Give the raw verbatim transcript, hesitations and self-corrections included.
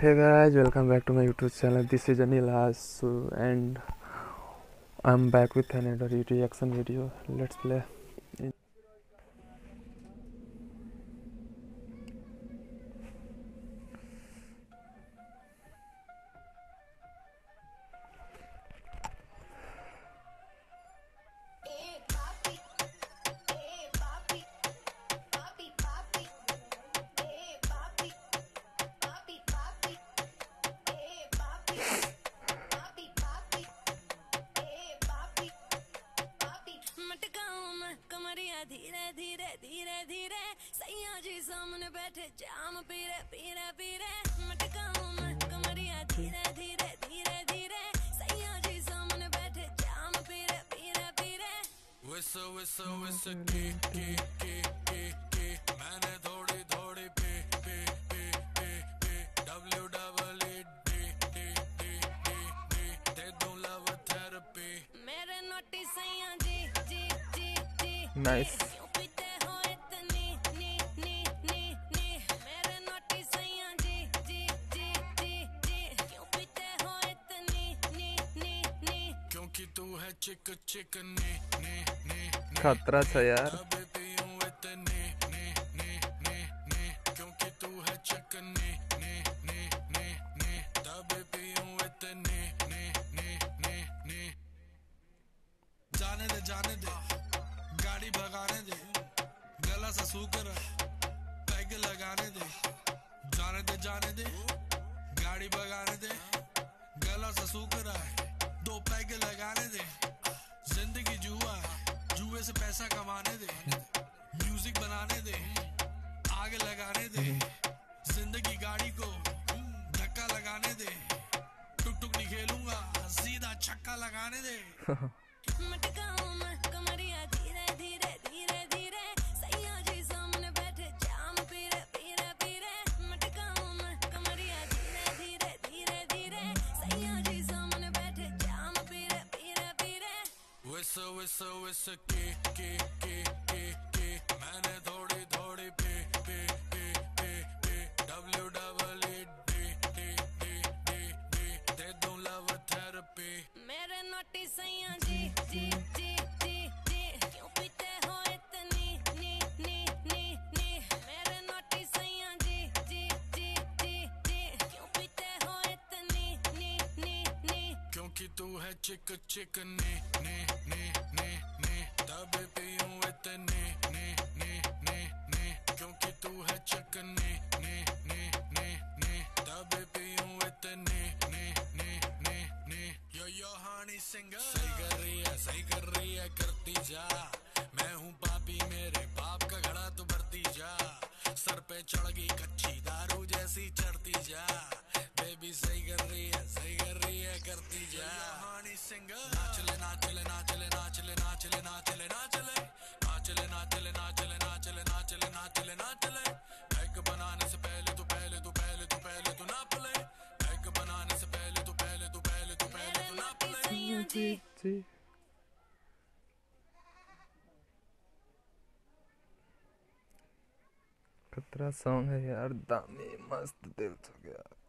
Hey guys, welcome back to my YouTube channel. This is Anil Aashu and I'm back with another reaction video. Let's play. धीरे धीरे धीरे धीरे सैया जी सामने बैठे जाम पीरे पीरे पीरे मटकाऊं मैं कमरिया धीरे धीरे धीरे धीरे सैया जी सामने बैठे जाम पीरे पीरे पीरे विस्स विस्स विस्स की की की की की मैंने थोड़ी थोड़ी पी पी पी पी पी W double E D D D D D दे दूं लव थेरेपी मेरे नोटी सैया जी जी जी जी Nice. तू है चिक चिक ने ने ने खतरा था यार। तबे पीऊं इतने ने ने ने ने क्योंकि तू है चिक ने ने ने ने ने तबे पीऊं इतने ने ने ने ने जाने दे जाने दे गाड़ी भगाने दे गला सा सूकर पैग लगाने दे जाने दे जाने दे गाड़ी भगाने दे गला सा सूकर दो पैग लगाने दे जिंदगी जुआ जुए से पैसा कमाने दे म्यूजिक बनाने दे आग लगाने दे जिंदगी गाड़ी को धक्का लगाने दे टुक टुक नहीं खेलूंगा सीधा छक्का लगाने दे मटकाऊं मैं कमरिया धीरे धीरे धीरे धीरे सैया जी सामने बैठे जाम पीरे पीरे पीरे मटकाऊं मैं कमरिया धीरे धीरे धीरे धीरे सैया जी सामने बैठे जाम पीरे पीरे पीरे विस्स विस्स विस्स की की की की की मैंने थोड़ी थोड़ी पी पी पी पी पी W double E D D D D D दे दूं लव थेरेपी मेरे नोटी सैया जी जी जी जी जी क्यों पीते हो इतनी नी नी नी नी मेरे नोटी सैया जी जी जी जी जी क्यों पीते हो इतनी नी नी नी क्योंकि तू है चिक चिक ने ने ने ने ने तबे पीऊं इतने ने ने ने ने क्योंकि तू है चिक ने ने ने ने ने तबे पीऊं इतने ने ने ने ने यो यो हानी सिंह सही कर रही है सही कर रही है करती जा मैं हूँ पापी मेरे पाप का घड़ा तो भरती जा सर पे चढ़ गई कच्ची दारू जैसी चढ़ती जा बेबी सही कर रही है सही कर रही है करती जा हानी सिंह नाचले नाचले नाचले नाचले नाचले नाचले नाचले नाचले नाचले नाचले नाचले नाचले नाचले नाचले पैक बनाने से पहले तू पहले तू पहले तू पहले तू नाप ले पैक बनाने से पहले तू पहले तू पहले तू पहले तू नाप ले सैया जी जी खतरा सॉन्ग है यार, दामी मस्त दिल हो गया।